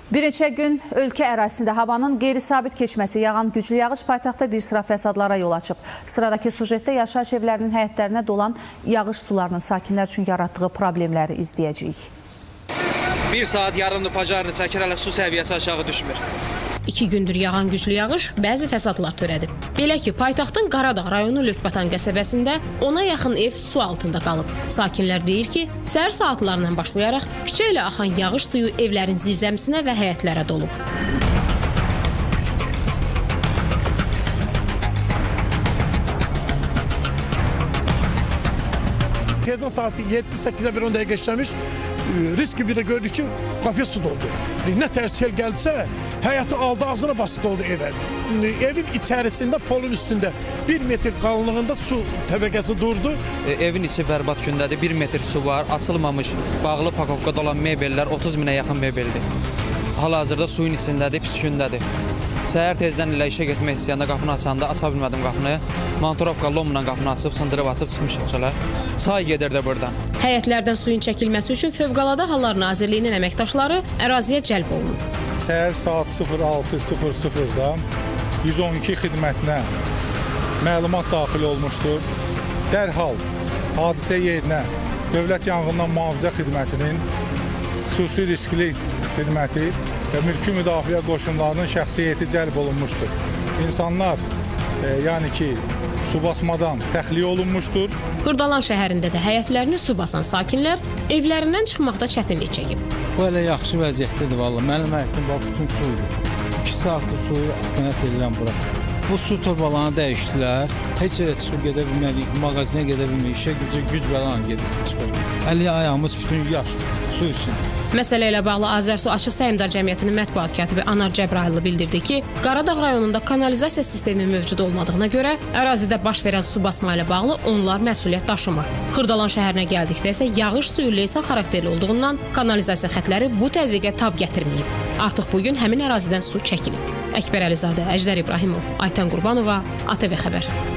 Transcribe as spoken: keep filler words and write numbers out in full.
Bir neçə gün ölkə ərazisində havanın qeyri-sabit keçməsi, yağan güclü yağış paytaxtda bir sıra fəsadlara yol açıb. Sıradakı sujetdə yaşayış evlərinin həyətlərinə dolan yağış sularının sakinlər üçün yaratdığı problemləri izləyəcəyik. Bir saat yarımdır pacarını çəkir, hələ su səviyyəsi aşağı düşmür. İki gündür yağan güclü yağış bəzi fəsadlar törədib. Belə ki, paytaxtın Qaradağ rayonu Lökbatan qəsəbəsində ona yaxın ev su altında qalıb. Sakinlər deyir ki, səhər saatlarından başlayaraq küçə ilə axan yağış suyu evlərin zirzəmisinə və həyətlərə dolub. Tezdən saat yeddi səkkiz bir on dəqiqə işləmiş, riski bir də gördük ki, qapıya su doldu. Nə tərs sel gəldisə, həyatı aldı, ağzına bası doldu evə. Evin içərisində, polun üstündə bir metr qalınlığında su təbəqəsi durdu. E, evin içi bərbad gündədir, bir metr su var, açılmamış, bağlı pakovkada olan mebellər otuz minə yaxın mebeldir. Hal-hazırda suyun içindədir, pis gündədir. Səhər tezdən ilə işə getmək istəyəndə qapını açanda aça bilmədim qapını. Mantorovka lomla qapını açıb, sındırıb açıb çıxmışıq çölə. Çay gedir də buradan. Həyətlərdən suyun çəkilməsi üçün Fövqəladə Hallar Nazirliyinin əməkdaşları əraziyə cəlb olunub. Səhər saat sıfır altı sıfır sıfırda yüz on iki xidmətinə məlumat daxil olmuşdur. Dərhal hadisə yerinə Dövlət Yanğından Mühafizə Xidmətinin xüsusi riskli xidməti və mülki müdafiə qoşunlarının şəxsi heyəti cəlb olunmuşdur. İnsanlar, e, yəni ki, su basmadan təxliyə olunmuşdur. Xırdalan şəhərində də həyətlərini su basan sakinlər evlərindən çıxmaqda çətinlik çəkib. Bu elə yaxşı vəziyyətdədir valla. Mənim həyətim bax bütün suydur. iki saatdır suyu atqanət edirəm bura. Bu su torbalarını dəyişdilər. Heç yerə çıxıb gedə bilmədik, mağazinə gedə bilmədik, işə gücə güc bəlan gedib çıxır. Əli ayağımız bütün yaş su üçün. Məsələ ilə bağlı Azərsu Açıq Səhmdar Cəmiyyətinin mətbuat katibi Anar Cəbraylı bildirdi ki, Qaradağ rayonunda kanalizasiya sistemi mövcud olmadığına görə ərazidə baş verən su basma ilə bağlı onlar məsuliyyət daşımır. Xırdalan şəhərinə gəldikdə isə yağış suyu leysan xarakterli olduğundan kanalizasiya xətləri bu təzyiqə tab gətirməyib. Artıq bugün həmin ərazidən su çəkilib. Əkbər Əlizadə, Əjdər İbrahimov, Aytən Qurbanova, A T V Xəbər.